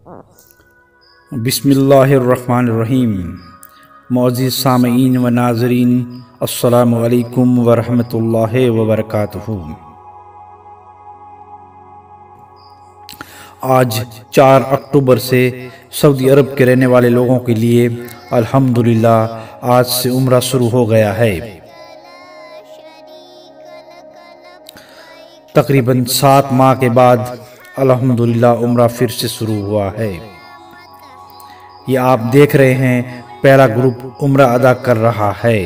بسم اللہ الرحمن الرحیم۔ معزز سامعین و ناظرین، السلام علیکم ورحمۃ اللہ وبرکاتہ۔ آج 4 اکتوبر سے سعودی عرب کے رہنے والے لوگوں کے لیے الحمدللہ آج سے عمرہ شروع ہو گیا ہے۔ تقریباً 7 ماہ کے بعد الحمدللہ عمرہ پھر سے شروع ہوا ہے۔ یہ آپ دیکھ رہے ہیں پہلا گروپ عمرہ ادا کر رہا ہے۔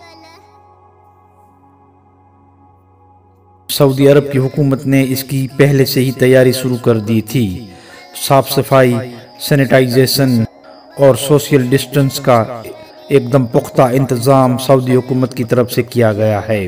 سعودی عرب کی حکومت نے اس کی پہلے سے ہی تیاری شروع کر دی تھی۔ صاف صفائی، سینیٹائزیشن اور سوشل ڈسٹنس کا ایک دم پختہ انتظام سعودی حکومت کی طرف سے کیا گیا ہے۔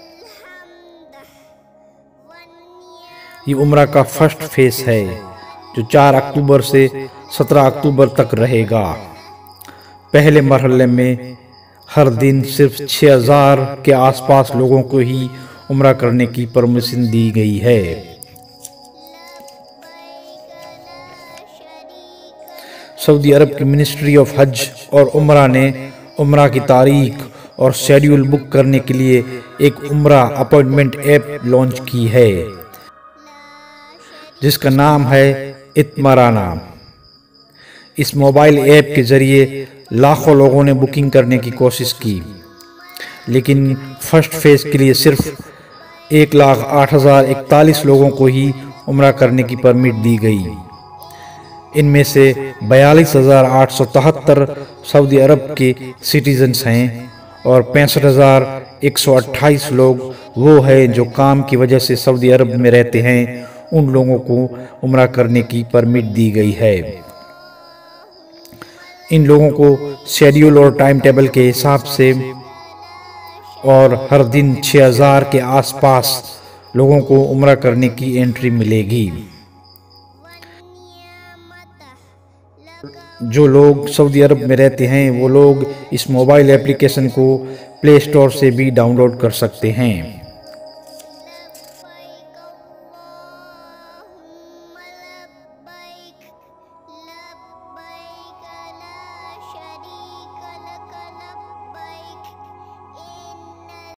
یہ عمرہ کا فرسٹ فیز ہے جو 4 اکتوبر سے 17 اکتوبر تک رہے گا۔ پہلے مرحلے میں ہر دن صرف 6000 کے آس پاس لوگوں کو ہی عمرہ کرنے کی پرمیشن دی گئی ہے۔ سعودی عرب کی منسٹری آف حج اور عمرہ نے عمرہ کی تاریخ اور شیڈیول بک کرنے کے لیے ایک عمرہ اپائنٹمنٹ ایپ لانچ کی ہے جس کا نام ہے اتمرانہ۔ اس موبائل ایپ کے ذریعے لاکھوں لوگوں نے بکنگ کرنے کی کوشش کی، لیکن فرسٹ فیز کے لیے صرف 1,08,041 لوگوں کو ہی عمرہ کرنے کی پرمٹ دی گئی۔ ان میں سے 42,873 سعودی عرب کے سٹیزنز ہیں اور 65,128 لوگ وہ ہیں جو کام کی وجہ سے سعودی عرب میں رہتے ہیں۔ ان لوگوں کو عمرہ کرنے کی پرمٹ دی گئی ہے۔ ان لوگوں کو شیڈیول اور ٹائم ٹیبل کے حساب سے اور ہر دن 6000 کے آس پاس لوگوں کو عمرہ کرنے کی انٹری ملے گی۔ جو لوگ سعودی عرب میں رہتے ہیں وہ لوگ اس موبائل ایپلیکیشن کو پلے اسٹور سے بھی ڈاؤن لوڈ کر سکتے ہیں۔